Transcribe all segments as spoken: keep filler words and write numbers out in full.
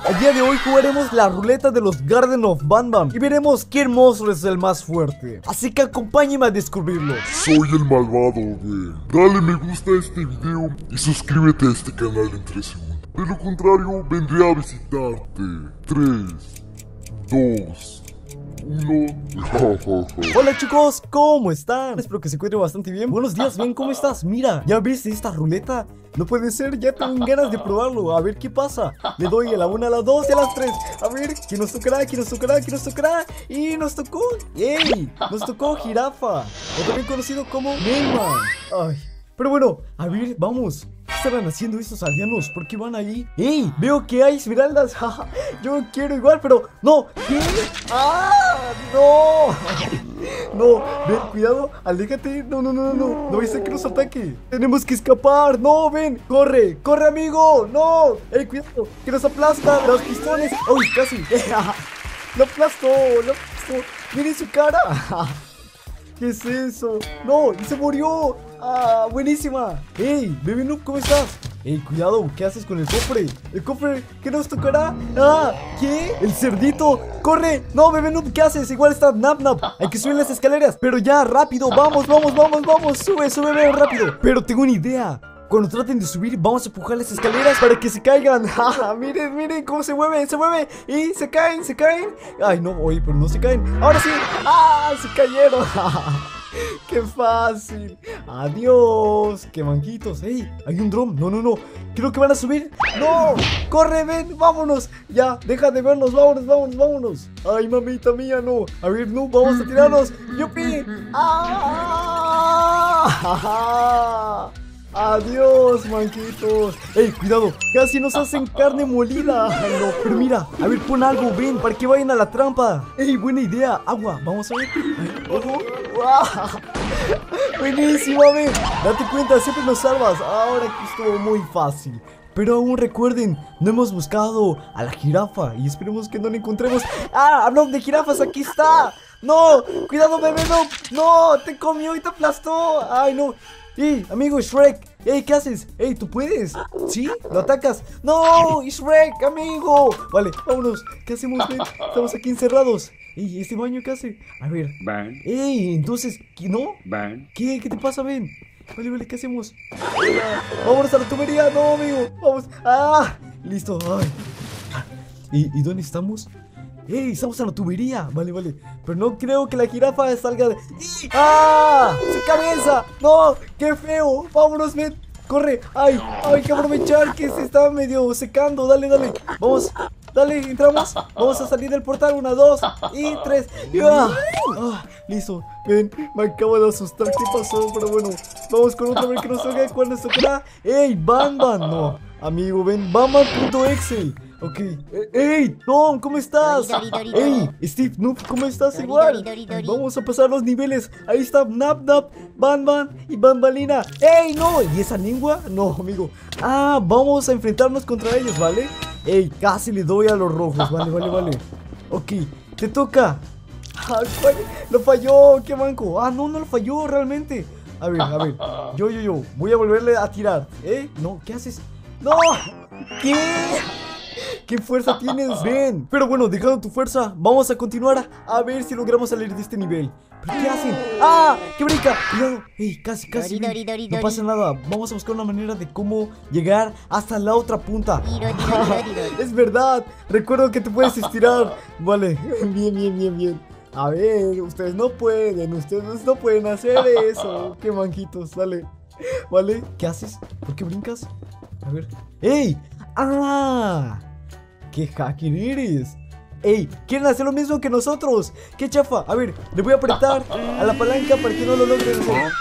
El día de hoy jugaremos la ruleta de los Garden of Banban y veremos quién monstruo es el más fuerte. Así que acompáñenme a descubrirlo. Soy el malvado, güey. Dale me gusta a este video y suscríbete a este canal en tres segundos. De lo contrario, vendré a visitarte. tres, dos, uno. Hola chicos, ¿cómo están? Espero que se encuentren bastante bien. Buenos días, bien, ¿cómo estás? Mira, ¿ya viste esta ruleta? No puede ser, ya tengo ganas de probarlo. A ver qué pasa. Le doy a la una, a la dos y a las tres. A ver, ¿quién nos tocará? ¿Quién nos tocará? ¿Quién nos tocará? Y nos tocó, ¡ey! Nos tocó Jirafa, o también conocido como Neymar. Ay, pero bueno, a ver, vamos. ¿Qué estarán haciendo estos aldeanos? ¿Por qué van ahí? ¡Ey! Veo que hay esmeraldas. Yo quiero igual, pero... ¡No! ¿Qué? ¡Ah! ¡No! No, ven, cuidado, aléjate. No, no, no, no, no. No vaya a ser que nos ataque. Tenemos que escapar. No, ven, corre, corre, amigo. No, ey, cuidado, que nos aplasta los pistones. Uy, casi. Lo aplastó, lo aplastó. Miren su cara. ¿Qué es eso? No, y se murió. Ah, buenísima. Ey, Baby Noob, ¿cómo estás? Ey, cuidado, ¿qué haces con el cofre? ¿El cofre qué nos tocará? Ah, ¿qué? El cerdito. ¡Corre! No, Baby Noob, ¿qué haces? Igual está Nap Nap. Hay que subir las escaleras. Pero ya, rápido, vamos, vamos, vamos, vamos. Sube, sube, ven, rápido. Pero tengo una idea. Cuando traten de subir, vamos a empujar las escaleras para que se caigan. Miren, miren cómo se mueve, se mueve. Y se caen, se caen. Ay, no, oye, pero no se caen. Ahora sí. ¡Ah! Se cayeron. ¡Qué fácil! ¡Adiós! ¡Qué manquitos! ¡Ey! Hay un dron. No, no, no. Creo que van a subir. ¡No! ¡Corre, ven! ¡Vámonos! Ya, deja de vernos. Vámonos, vámonos, vámonos. ¡Ay, mamita mía, no! A ver, no, vamos a tirarnos. ¡Yupi! ¡Ah! Adiós, manquitos. Ey, cuidado, casi nos hacen carne molida. Ay, no, pero mira, a ver, pon algo, ven, para que vayan a la trampa. Ey, buena idea, agua, vamos a ver. Ay, ojo. ¡Wow! Buenísimo, ven. Date cuenta, siempre nos salvas. Ahora que estuvo muy fácil. Pero aún recuerden, no hemos buscado a la jirafa y esperemos que no la encontremos. ¡Ah! Hablando de jirafas, aquí está. ¡No! ¡Cuidado, bebé! ¡No! ¡No! ¡Te comió y te aplastó! ¡Ay, no! ¡Ey, amigo Shrek! ¡Ey, qué haces! ¡Ey, tú puedes! ¿Sí? ¿Lo atacas? ¡No! ¡Shrek, amigo! Vale, vámonos. ¿Qué hacemos, ven? Estamos aquí encerrados. ¡Ey, este baño qué hace! A ver. Van. ¡Ey, entonces! ¿No? Van. ¿Qué? ¿Qué te pasa, ven? Vale, vale, ¿qué hacemos? ¡Vámonos a la tubería! ¡No, amigo! ¡Vamos! ¡Ah! Listo. ¡Ay! ¿Y, ¿y dónde estamos? ¡Ey! Estamos en la tubería. Vale, vale. Pero no creo que la jirafa salga de... ¡Ah! ¡Su cabeza! ¡No! ¡Qué feo! ¡Vámonos, ven! ¡Corre! ¡Ay! ¡Hay que aprovechar que se está medio secando! ¡Dale, dale! ¡Vamos! ¡Dale! ¡Entramos! Vamos a salir del portal. Una, dos y tres. ¡Ah! ¡Ah! Listo. Ven, me acabo de asustar. ¿Qué pasó? Pero bueno, vamos con otra vez que nos toque. ¿Cuál nos tocará? ¡Ey! ¡Banban! No, amigo, ven. Banban punto exe. Ok. ¡Ey! Tom, ¿cómo estás? ¡Ey! Steve Noob, ¿cómo estás? Igual. Vamos a pasar los niveles. Ahí está Nap Nap, Banban y Banbalina. ¡Ey! ¡No! ¿Y esa lengua? No, amigo. Ah, vamos a enfrentarnos contra ellos, ¿vale? ¡Ey! Casi le doy a los rojos. Vale, vale, vale. Ok, te toca. Ah, lo falló, qué manco. Ah, no, no lo falló realmente. A ver, a ver. Yo, yo, yo. Voy a volverle a tirar. ¿Eh? No, ¿qué haces? ¡No! ¿Qué? ¿Qué fuerza tienes? Ven. Pero bueno, dejando tu fuerza, vamos a continuar a ver si logramos salir de este nivel. ¿Pero qué hacen? ¡Ah! ¡Qué brinca! Cuidado. ¡Ey! Casi, casi. Dori, dori, No pasa nada. Vamos a buscar una manera de cómo llegar hasta la otra punta. Es verdad. Recuerdo que te puedes estirar. Vale. Bien, bien, bien, bien. A ver, ustedes no pueden. Ustedes no pueden hacer eso. Qué manquitos. Dale. Vale. ¿Qué haces? ¿Por qué brincas? A ver. ¡Ey! ¡Ah! ¡Qué hacker eres! ¡Ey! ¿Quieren hacer lo mismo que nosotros? ¡Qué chafa! A ver, le voy a apretar a la palanca para que no lo logren hacer.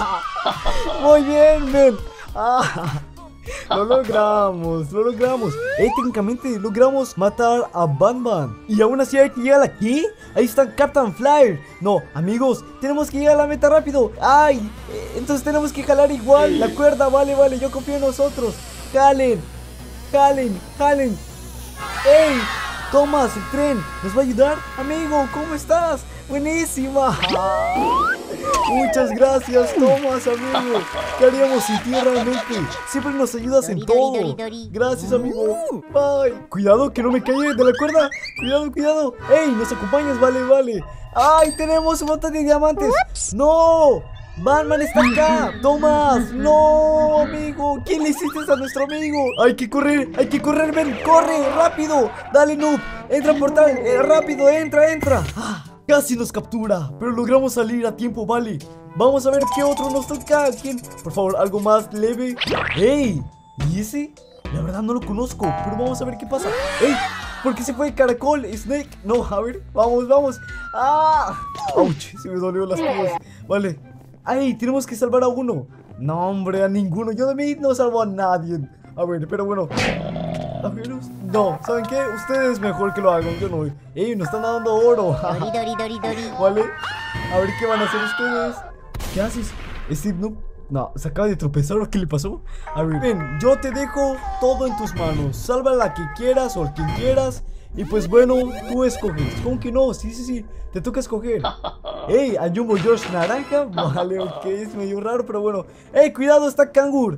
¡Muy bien, men! ¡Ah! Lo logramos, lo logramos. ¡Ey! Técnicamente logramos matar a Banban. Y aún así hay que llegar aquí. Ahí está Captain Flyer. No, amigos, tenemos que llegar a la meta rápido. ¡Ay! Entonces tenemos que jalar igual la cuerda. Vale, vale, yo confío en nosotros. ¡Jalen! ¡Jalen! ¡Jalen! ¡Ey! Thomas, el tren, ¿nos va a ayudar? Amigo, ¿cómo estás? ¡Buenísima! Muchas gracias, Tomás, amigo. ¿Qué haríamos sin ti realmente? Siempre nos ayudas en todo. Gracias, amigo. Bye. Cuidado que no me caiga de la cuerda. Cuidado, cuidado. Ey, nos acompañas, vale, vale. Ay, tenemos un montón de diamantes. No, Batman está acá. Tomás, no, amigo. ¿Quién le hiciste a nuestro amigo? Hay que correr, hay que correr, ven, corre, rápido. Dale, noob, entra al portal, eh, rápido, entra, entra. Ah, casi nos captura, pero logramos salir a tiempo, vale. Vamos a ver qué otro nos toca. ¿Quién? Por favor, algo más leve. ¡Ey! ¿Y ese? La verdad no lo conozco, pero vamos a ver qué pasa. ¡Ey! ¿Por qué se fue Caracol? Snake. No, a ver, vamos, vamos. ¡Ah! ¡Auch! Se me dolió las piernas. Vale. ¡Ay! Tenemos que salvar a uno. No, hombre, a ninguno. Yo de mí no salvo a nadie. A ver, pero bueno. A ver, no, ¿saben qué? Ustedes mejor que lo hagan, yo no. ¡Ey! Nos están dando oro. Dori, dori, dori, dori. Vale. A ver qué van a hacer ustedes. ¿Qué haces? Steve Noob. No, se acaba de tropezar. ¿O qué le pasó? A ver, ven, yo te dejo todo en tus manos. Salva a la que quieras o a quien quieras. Y pues bueno, tú escoges. ¿Cómo que no? Sí, sí, sí. Te toca escoger. Ey, a Jumbo Josh naranja. Vale, ok, es medio raro, pero bueno. Ey, cuidado, está Kangur.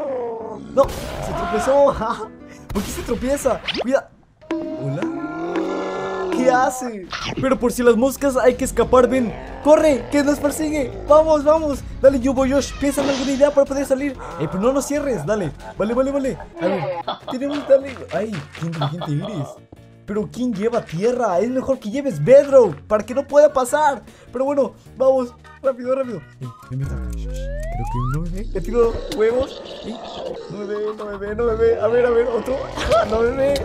No, se tropezó. ¿Por qué se tropieza? Cuida. Hola. ¿Qué hace? Pero por si las moscas hay que escapar, ven. ¡Corre! ¡Que nos persigue! ¡Vamos, vamos! Dale, Jumbo Josh, piensa en alguna idea para poder salir. Eh, pero no nos cierres, dale. Vale, vale, vale. A ver, tenemos, dale. Ay, qué inteligente eres. Pero ¿quién lleva tierra? Es mejor que lleves bedrock para que no pueda pasar. Pero bueno, vamos, rápido, rápido. Eh, ven, ven, creo que no me ve. Le tiro huevos. Eh, no me ve, no me ve, no me ve. A ver, a ver, otro. No me ve.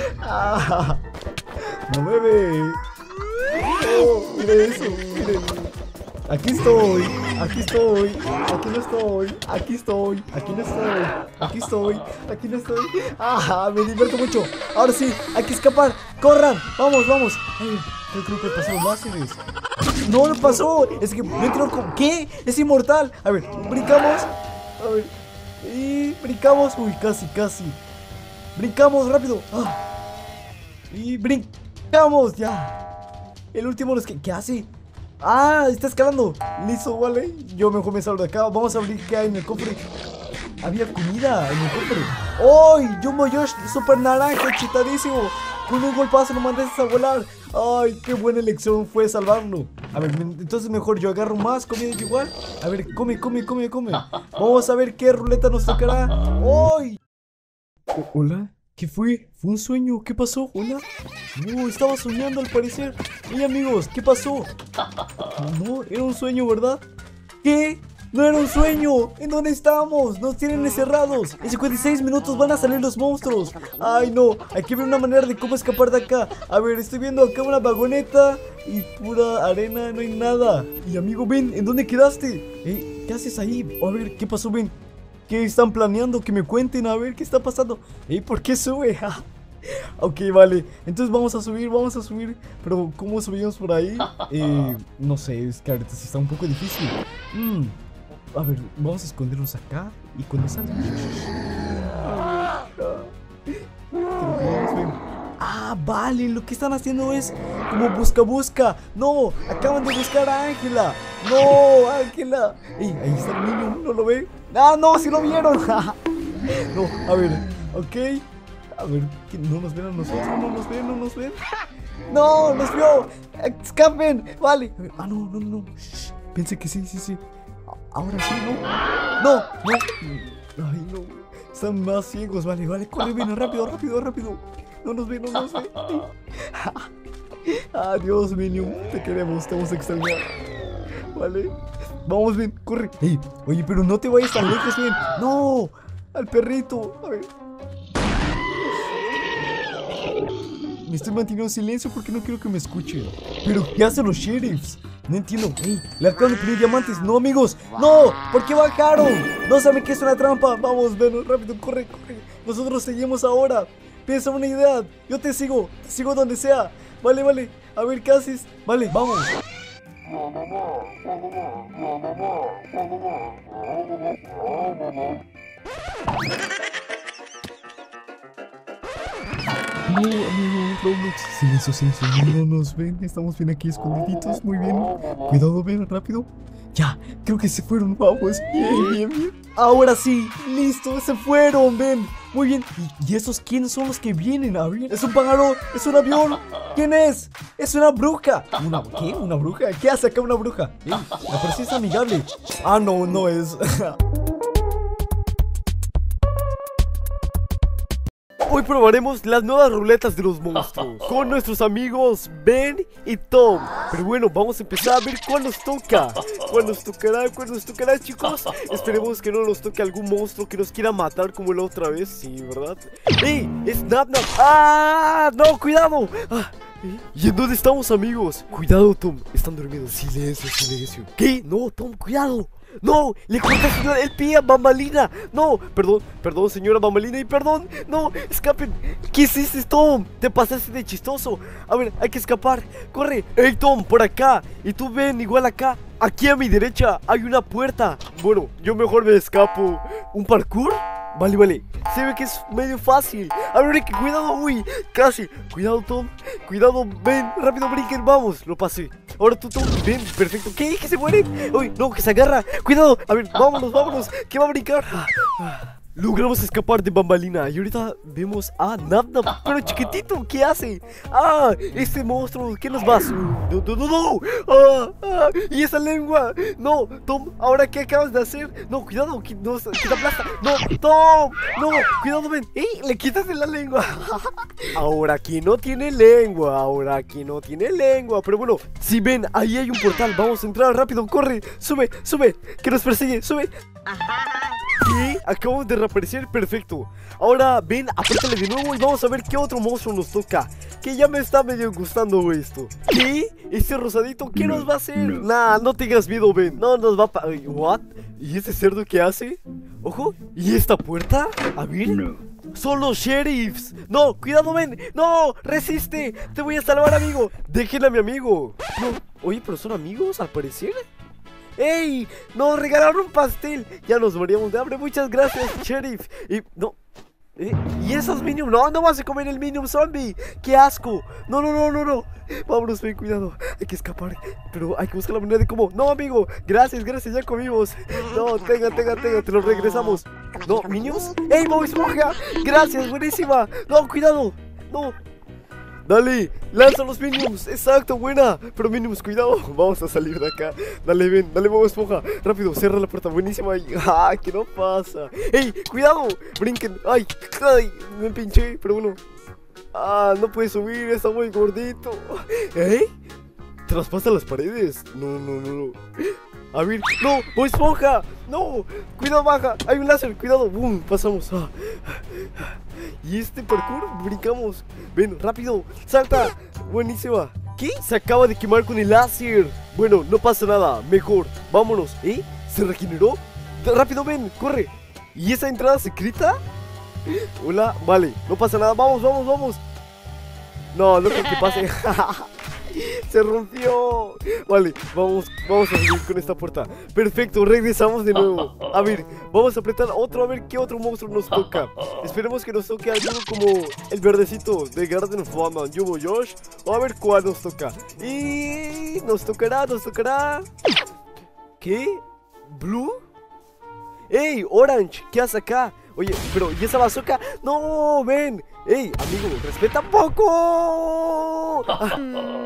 Ah, no me ve. Oh, mire eso, mire. Aquí estoy, aquí estoy, aquí no estoy, aquí estoy, aquí no estoy, aquí estoy, aquí no estoy. Ah, me divierto mucho. Ahora sí, hay que escapar. Corran, vamos, vamos. Ay, yo creo que pasó los láseres. No lo pasó. Es que me entró con... ¿Qué? Es inmortal. A ver, brincamos. A ver. Y brincamos. Uy, casi, casi. Brincamos rápido. Ah. Y brincamos ya. El último es que... ¿Qué hace? Ah, está escalando. Listo, vale. Yo mejor me salgo de acá. Vamos a abrir qué hay en el cofre. Había comida en el cofre. ¡Ay! Jumbo Josh, super naranja, chitadísimo. Con un golpazo lo mandaste a volar. Ay, qué buena elección fue salvarlo. A ver, entonces mejor yo agarro más comida igual. A ver, come, come, come, come. Vamos a ver qué ruleta nos tocará. ¡Ay! ¿Hola? ¿Qué fue? ¿Fue un sueño? ¿Qué pasó? ¿Hola? No, estaba soñando al parecer. Hey amigos, ¿qué pasó? No, era un sueño, ¿verdad? ¿Qué? ¡No era un sueño! ¿En dónde estamos? Nos tienen encerrados. En cincuenta y seis minutos van a salir los monstruos. ¡Ay, no! Hay que ver una manera de cómo escapar de acá. A ver, estoy viendo acá una vagoneta y pura arena, no hay nada. Y amigo, ven, ¿en dónde quedaste? ¿Eh? ¿Qué haces ahí? A ver, ¿qué pasó, ven? ¿Qué están planeando? Que me cuenten, a ver, ¿qué está pasando? ¿Eh? ¿Por qué sube? Ok, vale, entonces vamos a subir, vamos a subir. Pero ¿cómo subimos por ahí? Eh, no sé, es que ahorita sí está un poco difícil. mm. A ver, vamos a escondernos acá. Y cuando salgan... Ah, vale, lo que están haciendo es como busca busca. No, acaban de buscar a Ángela. No, Ángela. Ey, ahí está el niño, ¿no lo ve? Ah, no, sí lo vieron. No, a ver, ok. A ver, que no nos ven a nosotros, no nos ven, no nos ven. No, nos vio. Escapen, vale. A ver, ah, no, no, no. Shh, pensé que sí, sí, sí. Ahora sí, ¿no? No, no. Ay, no. Están más ciegos, vale, vale. Corre, ven, rápido, rápido, rápido. No nos ven, no nos ven. Adiós, Minion. Te queremos, te vamos a extrañar. Vale. Vamos, ven, corre. Ey, oye, pero no te vayas tan lejos, ven. No, al perrito. A ver. Me estoy manteniendo en silencio porque no quiero que me escuchen. Pero, ¿qué hacen los sheriffs? No entiendo. Ey, le acaban de pedir diamantes. No, amigos. No, ¿por qué bajaron? No saben que es una trampa. Vamos, ven, rápido, corre, corre. Nosotros seguimos ahora. Piensa una idea. Yo te sigo. Te sigo donde sea. Vale, vale. A ver, ¿qué haces? Vale, vamos. No, amigo, Roblox. Silencio, silencio. No nos ven. Estamos bien aquí escondiditos. Muy bien. Cuidado, ven, rápido. Ya, creo que se fueron, vamos. Bien, bien, bien. Ahora sí, listo, se fueron, ven. Muy bien. ¿Y, y esos quiénes son los que vienen? A ver, ¿es un pájaro? ¿Es un avión? ¿Quién es? ¿Es una bruja? ¿Una qué? ¿Una bruja? ¿Qué hace acá una bruja? Ey, me parece es amigable. Ah, no, no es. Hoy probaremos las nuevas ruletas de los monstruos con nuestros amigos Ben y Tom. Pero bueno, vamos a empezar a ver cuál nos toca. ¿Cuál nos tocará? ¿Cuál nos tocará, chicos? Esperemos que no nos toque algún monstruo que nos quiera matar como la otra vez. Sí, ¿verdad? ¡Ey! ¡Es Nap Nap! ¡Ah! ¡No! ¡Cuidado! Ah, ¿eh? ¿Y en dónde estamos, amigos? Cuidado, Tom. Están dormidos. Silencio, silencio. ¿Qué? No, Tom, cuidado. ¡No! ¡Le cortaste el pie a Bambalina! ¡No! Perdón, perdón, señora Bambalina, y perdón. ¡No! ¡Escapen! ¿Qué hiciste, Tom? Te pasaste de chistoso. A ver, hay que escapar. ¡Corre! ¡Ey, Tom! Por acá. Y tú ven, igual acá. Aquí a mi derecha hay una puerta. Bueno, yo mejor me escapo. ¿Un parkour? Vale, vale. Se ve que es medio fácil. A ver, que cuidado, uy, casi. Cuidado, Tom. Cuidado, ven. Rápido, brinquen, vamos. Lo pasé. Ahora tú, Tom, ven, perfecto. ¿Qué? ¿Que se muere? Uy, no, que se agarra. Cuidado. A ver, vámonos, vámonos. Que va a brincar. Logramos escapar de Bambalina. Y ahorita vemos a Nap Nap. Pero chiquitito, ¿qué hace? Ah, este monstruo, ¿qué nos va a hacer? No, no, no, no. Ah, ah, y esa lengua. No, Tom, ¿ahora qué acabas de hacer? No, cuidado, que nos que te aplasta. No, Tom, no, cuidado, ven. ¡Ey! Le quitas la lengua. Ahora aquí no tiene lengua. Ahora aquí no tiene lengua. Pero bueno, si ven, ahí hay un portal. Vamos a entrar rápido, corre. Sube, sube, que nos persigue, sube. ¿Qué? Acabamos de reaparecer, perfecto. Ahora ven, apriétale de nuevo y vamos a ver qué otro monstruo nos toca. Que ya me está medio gustando esto. ¿Qué? ¿Este rosadito qué nos va a hacer? Nah, no tengas miedo, Ben. No nos va a... pa ¿What? ¿Y ese cerdo qué hace? Ojo, ¿y esta puerta? A ver. Son los sheriffs. No, cuidado, Ben. No, resiste. Te voy a salvar, amigo. Dejen a mi amigo. No. Oye, pero son amigos al parecer. ¡Ey! ¡Nos regalaron un pastel! Ya nos moríamos de hambre. Muchas gracias, sheriff. Y no. ¿Eh? ¿Y esos minions? No, no vas a comer el minion zombie. ¡Qué asco! No, no, no, no, no. Vámonos, ven, cuidado. Hay que escapar. Pero hay que buscar la manera de cómo. No, amigo. Gracias, gracias, ya comimos. No, tenga, tenga, tenga. Te lo regresamos. No, ¿minions? ¡Ey, Bob Esponja! Gracias, buenísima. No, cuidado. No. Dale, lanza los minions. Exacto, buena. Pero minions, cuidado. Vamos a salir de acá. Dale, ven, dale, Bob Esponja. Rápido, cierra la puerta, buenísima. Ah, que no pasa. ¡Ey, cuidado! Brinquen. Ay, ay, me pinché, pero bueno. Ah, no puede subir, está muy gordito. ¿Eh? ¿Traspasa las paredes? No, no, no, no. A ver, no, Bob Esponja. No, cuidado, baja. Hay un láser, cuidado. Boom, pasamos. Ah. Y este parkour, brincamos. Ven, rápido, salta. Buenísima. ¿Qué? Se acaba de quemar con el láser. Bueno, no pasa nada, mejor. Vámonos. ¿Eh? ¿Se regeneró? Rápido, ven, corre. ¿Y esa entrada secreta? Hola, vale, no pasa nada. Vamos, vamos, vamos. No, no creo que pase. Se rompió. Vale, vamos, vamos a seguir con esta puerta. Perfecto, regresamos de nuevo. A ver, vamos a apretar otro, a ver qué otro monstruo nos toca. Esperemos que nos toque alguno como el verdecito de Garden of Batman, Yubo Josh. O a ver cuál nos toca. Y nos tocará, nos tocará. ¿Qué? ¿Blue? ¡Ey, Orange! ¿Qué haces acá? Oye, pero ¿y esa bazooka? ¡No! ¡Ven! ¡Ey, amigo! ¡Respeta un poco! Ah.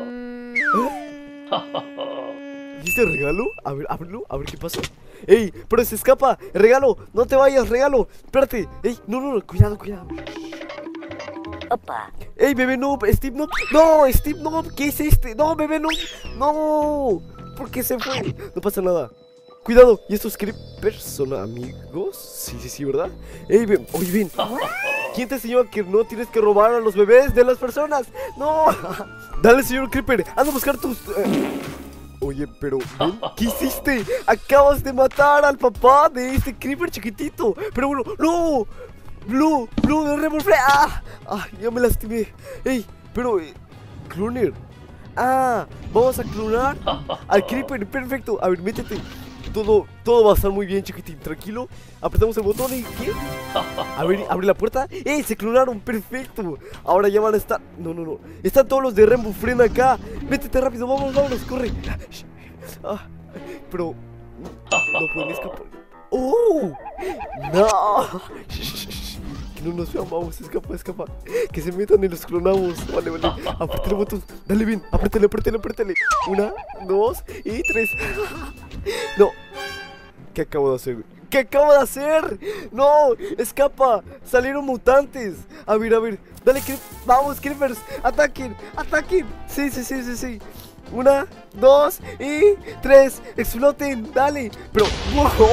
¿Eh? ¿Y este regalo? A ver, ábrelo, a ver qué pasa. ¡Ey! ¡Pero se escapa! ¡Regalo! ¡No te vayas, regalo! ¡Espérate! ¡Ey! No, no, no, cuidado, cuidado. Opa. ¡Ey, bebé noob! ¡Steve noob! ¡No! ¡Steve noob! ¿Qué es este? ¡No, bebé noob! ¡No! ¿Por qué se fue? No pasa nada. Cuidado, ¿y estos creepers son amigos? Sí, sí, sí, ¿verdad? Ey, ven, oye, ven. ¿Quién te enseñó que no tienes que robar a los bebés de las personas? ¡No! Dale, señor creeper, anda a buscar tus... Eh. Oye, pero, ven, ¿qué hiciste? Acabas de matar al papá de este creeper chiquitito. Pero bueno, ¡no! Blue, Blue, no revolver. ¡Ah! ¡Ah! Ya me lastimé. Ey, pero... Eh, cloner. Ah, vamos a clonar al creeper, perfecto. A ver, métete. Todo, todo va a estar muy bien, chiquitín, tranquilo. Apretamos el botón y... ¿qué? A ver, abre la puerta. ¡Eh! Se clonaron, perfecto. Ahora ya van a estar... No, no, no. Están todos los de Rainbow Friend acá. Métete rápido, vamos, vámonos, corre. Ah, pero... No pueden escapar. ¡Oh! ¡No! Que no nos vean, vamos, escapa, escapa. Que se metan y los clonamos. Vale, vale. Apriétale el botón. Dale bien. Apriétale, apriétale, apriétale. Una, dos y tres. No. ¿Qué acabo de hacer? ¿Qué acabo de hacer? ¡No! ¡Escapa! ¡Salieron mutantes! A ver, a ver. Dale, Creep. Vamos, Creepers. ¡Ataquen! ¡Ataquen! Sí, sí, sí, sí, sí. Una, dos y tres. ¡Exploten! ¡Dale! Pero... ¡wow!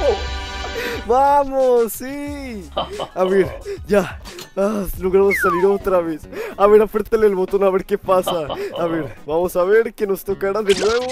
¡Vamos! ¡Sí! A ver, ya. Ah, logramos salir otra vez. A ver, apriétale el botón a ver qué pasa. A ver, vamos a ver qué nos tocará de nuevo.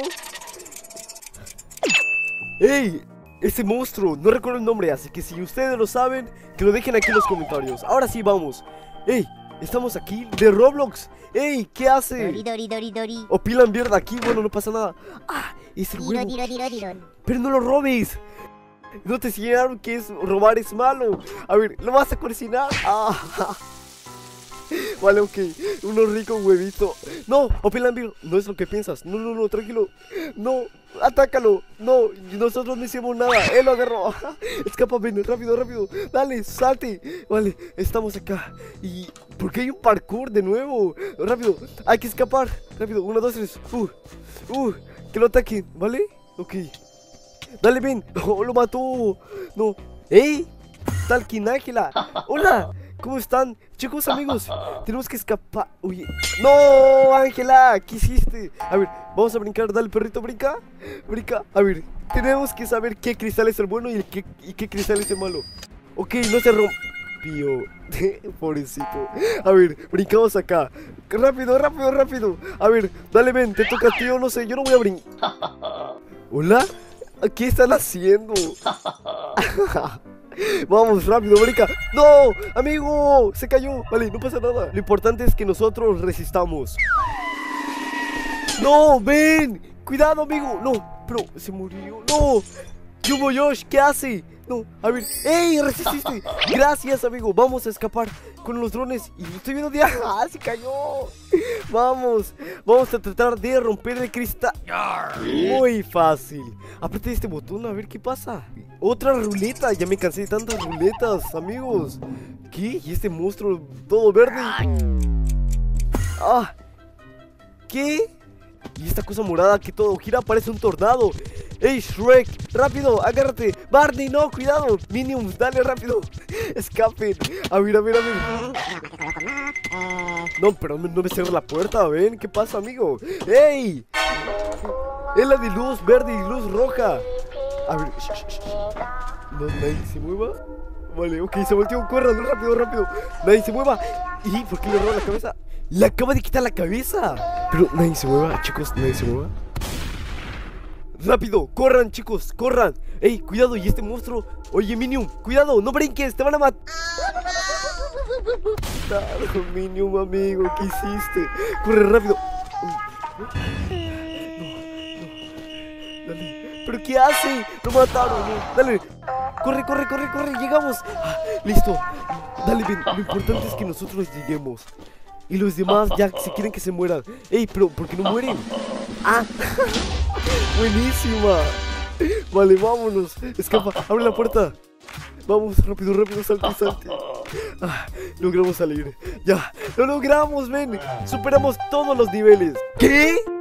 ¡Ey! Ese monstruo, no recuerdo el nombre, así que si ustedes lo saben, que lo dejen aquí en los comentarios. Ahora sí, vamos. ¡Ey! Estamos aquí de Roblox. ¡Ey! ¿Qué hace? Dori, dori, dori, dori. Opilan mierda aquí, bueno, no pasa nada. ¡Ah! Es el Diro, huevo. diro, diro, diro. ¡Pero no lo robes! No te enseñaron que es robar es malo. A ver, ¿lo vas a cocinar? ¡Ah! Vale, ok. Uno rico huevito. No, Opelambir, no es lo que piensas. No, no, no, tranquilo. No, atácalo. No, nosotros no hicimos nada. Él lo agarró. Escapa, ven, rápido, rápido. Dale, salte. Vale, estamos acá. ¿Y por qué hay un parkour de nuevo? Rápido, hay que escapar. Rápido, uno, dos, tres. Uh, uh, que lo ataquen, ¿vale? Ok. Dale, ven. Oh, lo mató. No. ¡Ey! Talkin Ángela. Hola. ¿Cómo están? Chicos, amigos, tenemos que escapar. Oye, no, Ángela, ¿qué hiciste? A ver, vamos a brincar, dale, perrito, brinca. Brinca, a ver, tenemos que saber qué cristal es el bueno y, el qué, y qué cristal es el malo. Ok, no se rompió. Pobrecito. A ver, brincamos acá. Rápido, rápido, rápido. A ver, dale, ven, te toca a ti o no sé, yo no voy a brincar. ¿Hola? ¿Qué están haciendo? Vamos, rápido, brinca. ¡No! ¡Amigo! Se cayó. Vale, no pasa nada. Lo importante es que nosotros resistamos. ¡No! ¡Ven! ¡Cuidado, amigo! No, pero se murió. ¡No! Yumo Yosh, ¿qué hace? No, a ver. ¡Ey! ¡Resististe! Gracias, amigo. Vamos a escapar con los drones. Y estoy viendo de... ¡Ah! ¡Se cayó! Vamos. Vamos a tratar de romper el cristal. Muy fácil. Apriete este botón a ver qué pasa. Otra ruleta. Ya me cansé de tantas ruletas, amigos. ¿Qué? ¿Y este monstruo todo verde? Ah. ¿Qué? Y esta cosa morada que todo gira parece un tornado. ¡Ey, Shrek! ¡Rápido! ¡Agárrate! ¡Barney, no! ¡Cuidado! Minions, dale rápido. Escapen. A ver, a ver, a ver. No, pero no me cierres la puerta, ven. ¿Qué pasa, amigo? ¡Ey! Es la de luz verde y luz roja. A ver. Sh -sh -sh. No, nadie se mueva. Vale, ok, se volteó. Corran, rápido, rápido. Nadie se mueva. ¿Y por qué le roba la cabeza? Le acaba de quitar la cabeza. Pero nadie se mueva, chicos, nadie se mueva. Rápido, corran, chicos, corran. Ey, cuidado, y este monstruo. Oye, Minion, cuidado, no brinques, te van a matar. Minion, amigo, ¿qué hiciste? Corre rápido. No, no. Dale. ¿Pero qué hace? Lo mataron, no. Dale. Corre, corre, corre, corre, llegamos. Ah, listo. Dale, ven, lo importante es que nosotros lleguemos. Y los demás ya se quieren que se mueran. Ey, pero ¿por qué no mueren? Ah, buenísima. Vale, vámonos. Escapa, abre la puerta. Vamos, rápido, rápido, salte, salte. Ah, logramos salir. Ya, lo logramos, ven. Superamos todos los niveles. ¿Qué?